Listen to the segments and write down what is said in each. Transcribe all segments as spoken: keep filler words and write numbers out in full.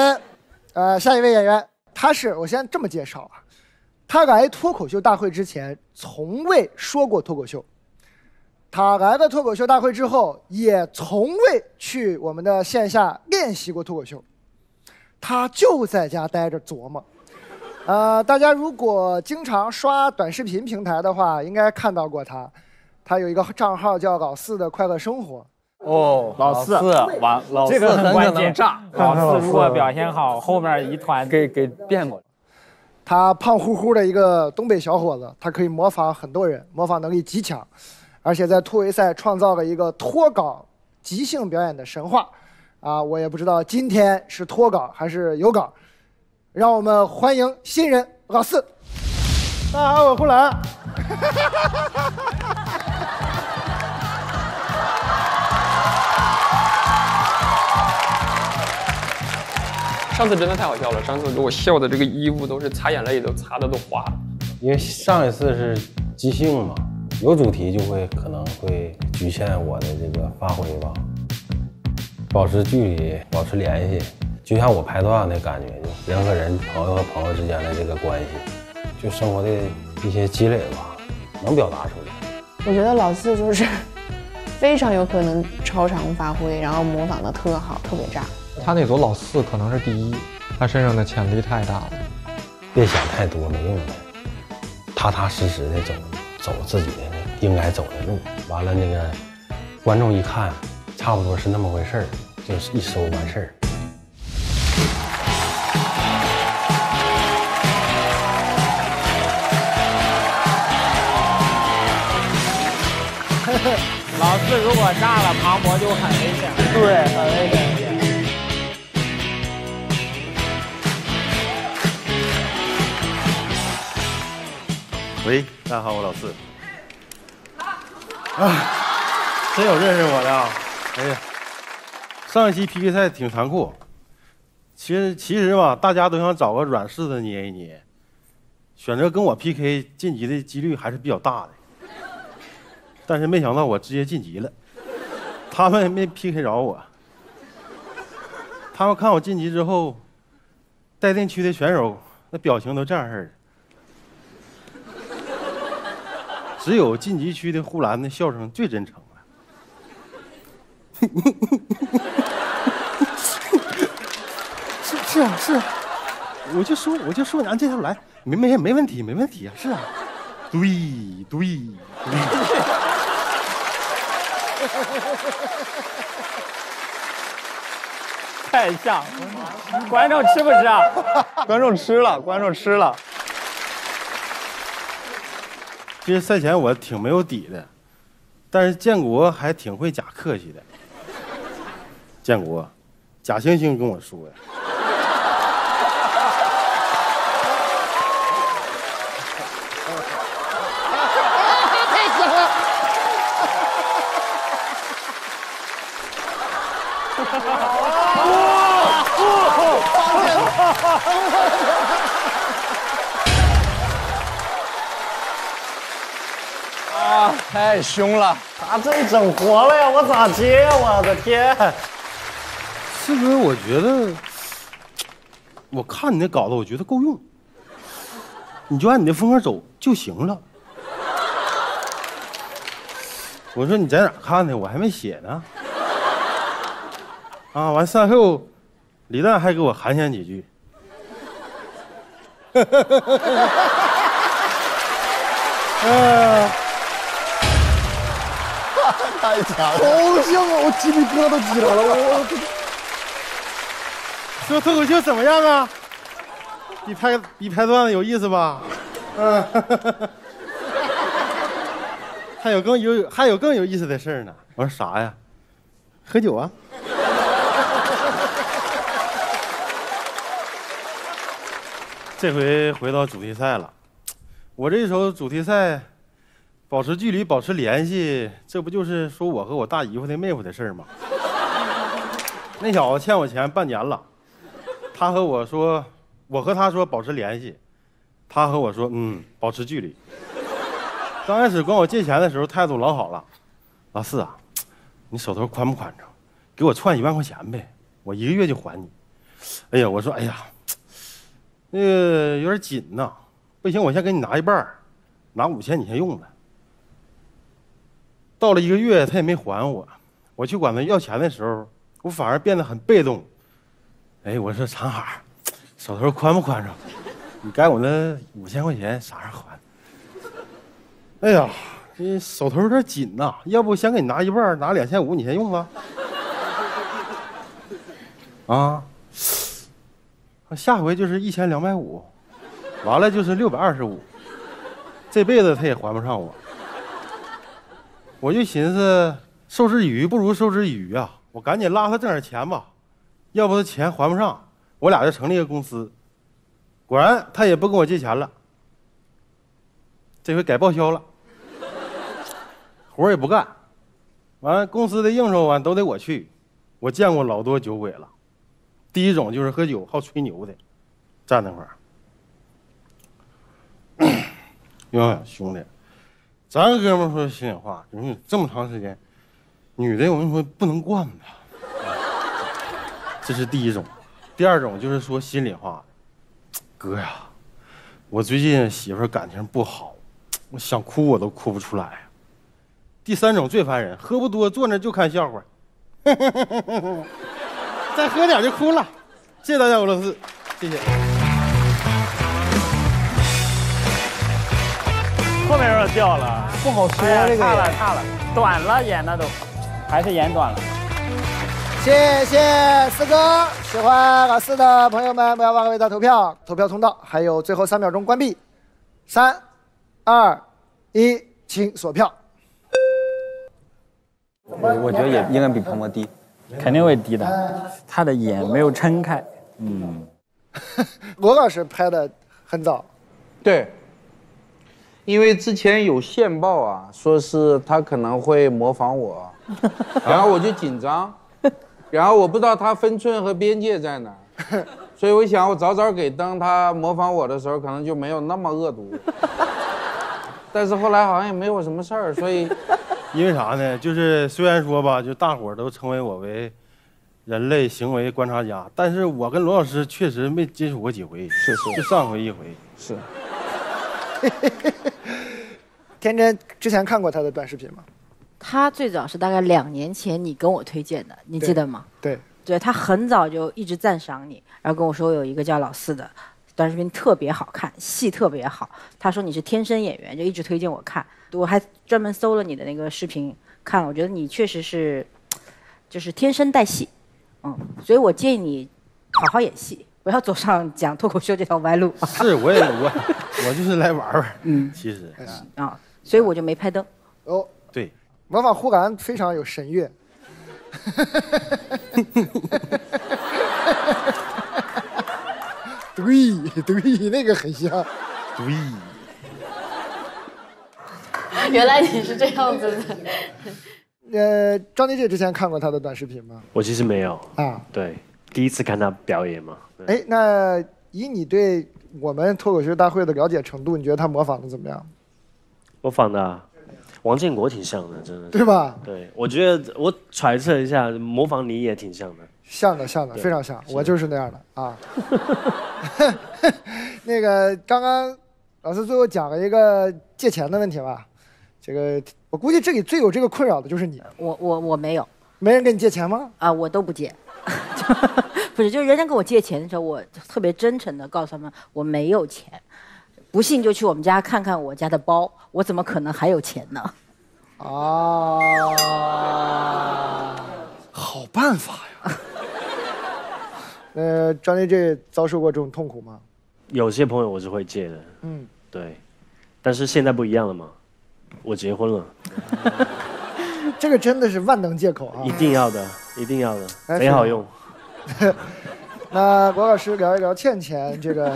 嗯，呃，下一位演员，他是我先这么介绍啊，他来脱口秀大会之前从未说过脱口秀，他来了脱口秀大会之后也从未去我们的线下练习过脱口秀，他就在家待着琢磨。呃，大家如果经常刷短视频平台的话，应该看到过他。他有一个账号叫老四的快乐生活。 哦，老四完，老四很关键。老四如果表现好，后面一团给给变过来。 他胖乎乎的一个东北小伙子，他可以模仿很多人，模仿能力极强，而且在突围赛创造了一个脱稿即兴表演的神话。啊，我也不知道今天是脱稿还是有稿。让我们欢迎新人老四。 大家好，我呼兰。 上次真的太好笑了，上次给我笑的这个衣服都是擦眼泪都擦的都花了。 因为上一次是即兴嘛，有主题就会可能会局限我的这个发挥吧，保持距离，保持联系。就像我拍段的感觉，就人和人、朋友和朋友之间的这个关系，就生活的一些积累吧，能表达出来。 我觉得老四就是非常有可能超常发挥，然后模仿的特好，特别炸。 他那组老四可能是第一，他身上的潜力太大了。 别想太多，没用的，踏踏实实的走，走自己的应该走的路。完了，那个观众一看，差不多是那么回事儿，就是一收完事儿。 老四如果炸了，庞博就很危险。对，很危险。 喂，大家好，我老四。啊，真有认识我的啊！哎呀，上一期 P K 赛挺残酷。其实其实吧，大家都想找个软柿子捏一捏，选择跟我 P K 晋级的几率还是比较大的。但是没想到我直接晋级了，他们没 P K 着我。他们看我晋级之后，待定区的选手那表情都这样式的。只有晋级区的呼兰的笑声最真诚了。是是啊是啊，我就说我就说你按这条来，没没没问题没问题啊，是啊，对对对。 太像，观众吃不吃啊？ 观众吃了，观众吃了。 其实赛前我挺没有底的，但是建国还挺会假客气的。建国，假惺惺跟我说呀。 太行了！ 啊，太凶了！他这整活了呀，我咋接呀？我的天！ 四哥，我觉得，我看你那稿子，我觉得够用，你就按你的风格走就行了。我说你在哪看的？我还没写呢。啊，完赛后，李诞还给我寒暄几句。呃， 太强了！ 好香啊！我鸡皮疙瘩都起来了。我说脱口秀怎么样啊？比拍比拍段子有意思吧？嗯。还有更有还有更有意思的事儿呢。我说啥呀？喝酒啊。这回回到主题赛了，我这一首主题赛，保持距离，保持联系，这不就是说我和我大姨夫的妹夫的事儿吗？那小子欠我钱半年了，他和我说，我和他说保持联系，他和我说嗯，保持距离。刚开始管我借钱的时候态度老好了，老四啊，你手头宽不宽敞？给我串一万块钱呗，我一个月就还你。 哎呀，我说哎呀，那个有点紧呐，不行，我先给你拿一半，拿五千你先用着。到了一个月，他也没还我，我去管他要钱的时候，我反而变得很被动。哎，我说长海，手头宽不宽敞？你该我那五千块钱啥时候还？哎呀，这手头有点紧呐，要不先给你拿一半，拿两千五你先用吧。啊，下回就是一千两百五，完了就是六百二十五，这辈子他也还不上我。我就寻思，授之以鱼不如授之以渔啊！我赶紧拉他挣点钱吧，要不他钱还不上，我俩就成立一个公司。果然他也不跟我借钱了，这回改报销了，活也不干。完了，公司的应酬完都得我去。我见过老多酒鬼了，第一种就是喝酒好吹牛的，站那块儿，哟，兄弟。咱哥们说心里话，你这么长时间，女的我跟你说不能惯她，这是第一种。第二种就是说心里话，哥呀，我最近媳妇感情不好，我想哭我都哭不出来。第三种最烦人，喝不多坐那就看笑话，再喝点就哭了。谢谢大家，俄罗斯，谢谢。 后面有点掉了， 不好说哎、 这个。 差了差了，短了演的都，还是演短了。 谢谢四哥，喜欢老四的朋友们不要忘了为他投票，投票通道还有最后三秒钟关闭，三、二、一，请锁票。 我我觉得也应该比庞博低， 肯定会低的，他的眼没有撑开。嗯， 罗老师拍的很早， 对。因为之前有线报啊，说是他可能会模仿我，然后我就紧张，然后我不知道他分寸和边界在哪儿，所以我想我早早给灯，他模仿我的时候可能就没有那么恶毒。但是后来好像也没有什么事儿，所以因为啥呢？就是虽然说吧，就大伙儿都称为我为人类行为观察家，但是我跟罗老师确实没接触过几回， 是是， 就上回一回， 是。 天真之前看过他的短视频吗？ 他最早是大概两年前你跟我推荐的，你记得吗？ 对， 对他很早就一直赞赏你，然后跟我说有一个叫老四的短视频特别好看，戏特别好。他说你是天生演员，就一直推荐我看。我还专门搜了你的那个视频看了，我觉得你确实是，就是天生带戏，嗯，所以我建议你好好演戏。不要走上讲脱口秀这条歪路。 是，我也我我就是来玩玩。嗯，其实啊，所以我就没拍灯。 哦， 对， 模仿呼兰非常有神韵。对对，那个很像。 对。 原来你是这样子的。呃，张杰杰之前看过他的短视频吗？ 我其实没有啊， 对。第一次看他表演嘛？ 哎，那以你对我们脱口秀大会的了解程度，你觉得他模仿的怎么样？ 模仿的、啊，王建国挺像的，真的。 对吧？ 对，我觉得我揣测一下，模仿你也挺像的。 像的，像的，非常像，我就是那样的啊。那个刚刚老师最后讲了一个借钱的问题吧，这个我估计这里最有这个困扰的就是你。 我我我没有， 没人跟你借钱吗？ 啊，我都不借。不是，就是人家跟我借钱的时候，我特别真诚的告诉他们我没有钱，不信就去我们家看看我家的包，我怎么可能还有钱呢？ 啊，好办法呀！呃，张杰这遭受过这种痛苦吗？ 有些朋友我是会借的， 嗯， 对，但是现在不一样了嘛，我结婚了。 这个真的是万能借口啊！ 一定要的，一定要的，贼好用。 那罗老师聊一聊倩倩这个。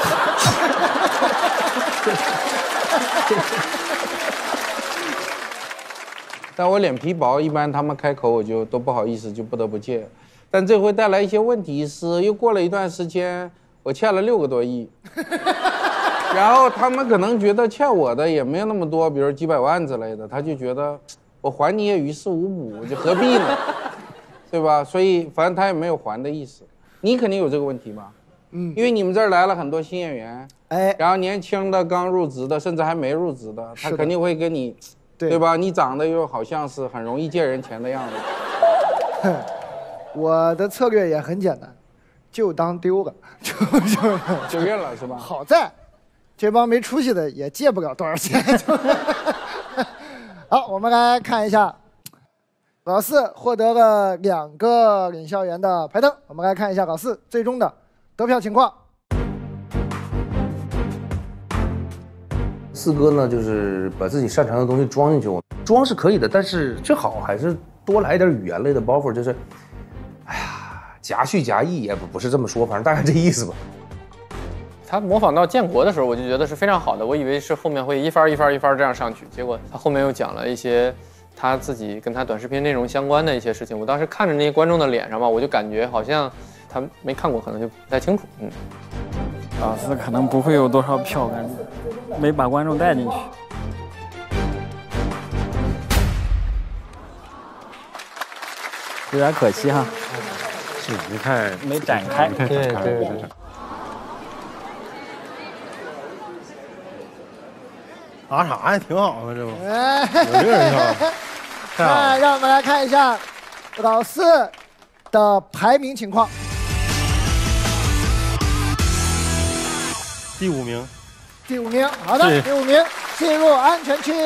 但我脸皮薄，一般他们开口我就都不好意思，就不得不借。但这回带来一些问题是，又过了一段时间，我欠了六个多亿，然后他们可能觉得欠我的也没有那么多，比如几百万之类的，他就觉得我还你也于事无补，就何必呢？对吧？所以反正他也没有还的意思。 你肯定有这个问题吧？ 嗯， 因为你们这儿来了很多新演员， 哎， 然后年轻的刚入职的，甚至还没入职的，他肯定会跟你， 对对吧？你长得又好像是很容易借人钱的样子。 我的策略也很简单，就当丢了，就就就认了是吧？ 好在，这帮没出息的也借不了多少钱。好，我们来看一下，老四获得了两个领笑员的排灯。我们来看一下老四最终的得票情况。 四哥呢，就是把自己擅长的东西装进去，装是可以的，但是最好还是多来一点语言类的包袱，就是，哎呀，夹叙夹议也不不是这么说，反正大概这意思吧。 他模仿到建国的时候，我就觉得是非常好的，我以为是后面会一番一番一番这样上去，结果他后面又讲了一些他自己跟他短视频内容相关的一些事情。我当时看着那些观众的脸上吧，我就感觉好像他没看过，可能就不太清楚。嗯， 老四可能不会有多少票，感觉没把观众带进去。有点可惜哈， 是没太没展开。 对对对。打啥呀？挺好啊，这不有这个人跳。 那让我们来看一下老四的排名情况。 第五名。 第五名，好的，第五名进入安全区。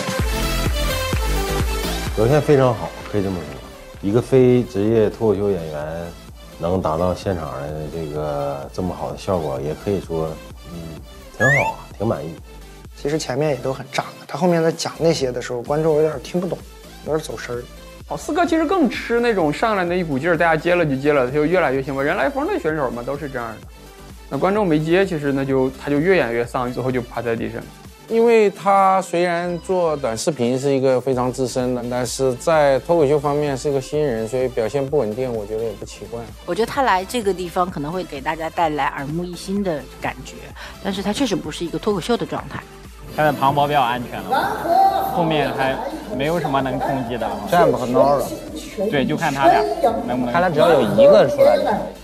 表现非常好，可以这么说。一个非职业脱口秀演员能达到现场的这个这么好的效果，也可以说，嗯，挺好，挺满意。 其实前面也都很炸，他后面在讲那些的时候，观众有点听不懂，有点走神儿。 哦，四哥其实更吃那种上来那一股劲儿，大家接了就接了，他就越来越兴奋。人来疯的选手嘛，都是这样的。那观众没接，其实那就他就越演越丧，最后就趴在地上。 因为他虽然做短视频是一个非常资深的，但是在脱口秀方面是个新人，所以表现不稳定，我觉得也不奇怪。 我觉得他来这个地方可能会给大家带来耳目一新的感觉，但是他确实不是一个脱口秀的状态。 他的庞博比较安全了，后面还没有什么能冲击的了。 站不很高了。 对，就看他俩能不能。 他俩只要有一个出来就可以。